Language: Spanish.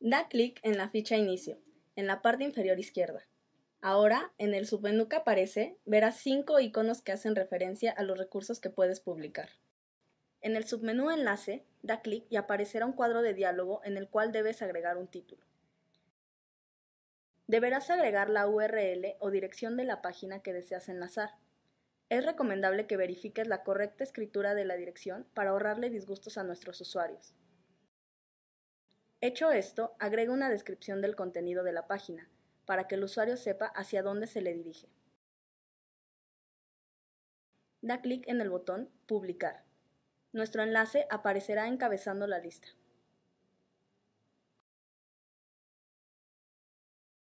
Da clic en la ficha Inicio, en la parte inferior izquierda. Ahora, en el submenú que aparece, verás 5 iconos que hacen referencia a los recursos que puedes publicar. En el submenú Enlace, da clic y aparecerá un cuadro de diálogo en el cual debes agregar un título. Deberás agregar la URL o dirección de la página que deseas enlazar. Es recomendable que verifiques la correcta escritura de la dirección para ahorrarle disgustos a nuestros usuarios. Hecho esto, agrega una descripción del contenido de la página, para que el usuario sepa hacia dónde se le dirige. Da clic en el botón Publicar. Nuestro enlace aparecerá encabezando la lista.